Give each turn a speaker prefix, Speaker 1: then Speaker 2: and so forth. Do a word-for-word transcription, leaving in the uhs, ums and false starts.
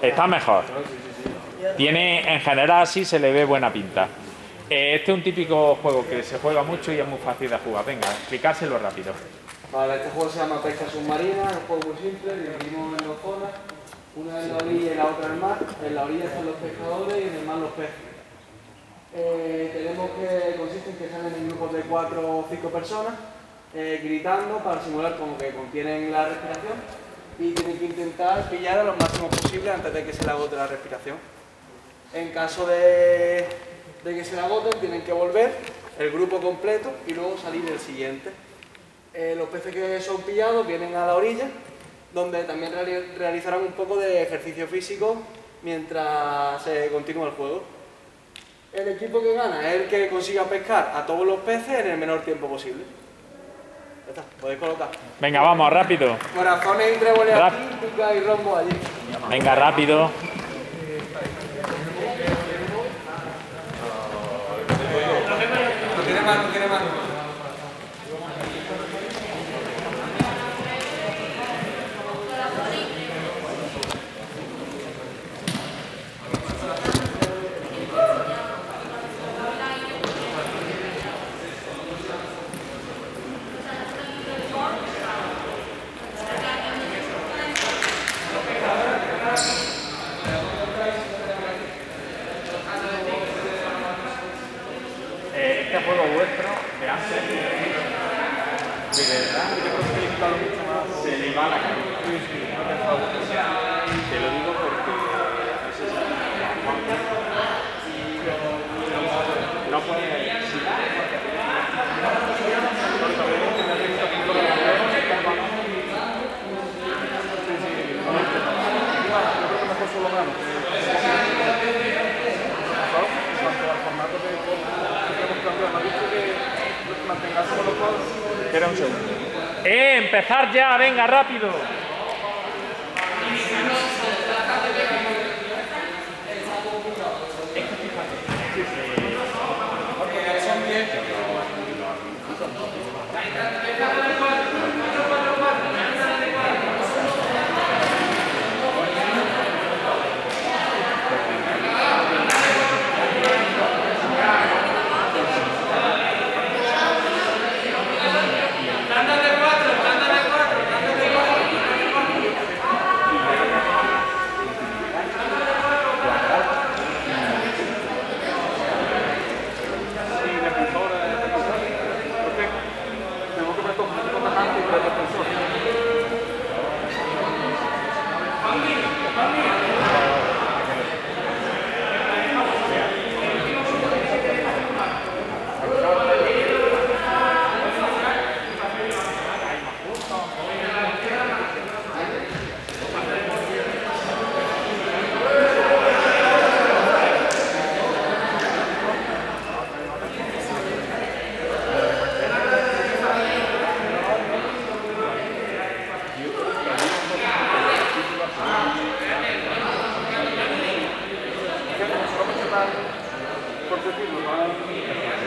Speaker 1: Está mejor. Tiene, en general, así se le ve buena pinta. Eh, este es un típico juego que se juega mucho y es muy fácil de jugar. Venga, explicárselo rápido.
Speaker 2: Vale, este juego se llama Pesca Submarina, es un juego muy simple, dividimos en dos zonas, una en la orilla y la otra en el mar. En la orilla están los pescadores y en el mar los peces. Eh, tenemos que, consiste en que salen en grupos de cuatro o cinco personas, eh, gritando para simular como que contienen la respiración y tienen que intentar pillar a lo máximo posible antes de que se le agote la respiración. En caso de, de que se le agoten, tienen que volver el grupo completo y luego salir el siguiente. Eh, los peces que son pillados vienen a la orilla, donde también reali realizarán un poco de ejercicio físico mientras se continúa el juego. El equipo que gana es el que consiga pescar a todos los peces en el menor tiempo posible. Ya está, podéis colocar.
Speaker 1: Venga, vamos, rápido.
Speaker 2: Corazones y tréboles
Speaker 1: Rap
Speaker 2: aquí, pica y rombo allí.
Speaker 1: Venga, rápido.
Speaker 2: No tiene mano, no tiene mano.
Speaker 1: Este juego vuestro de antes, de verdad, yo creo que he disfrutado mucho más, se le va la cabeza. Te lo digo porque no puede Espera un segundo. ¡Eh! ¡Empezar ya! ¡Venga, rápido!
Speaker 2: Por decirlo, ¿no?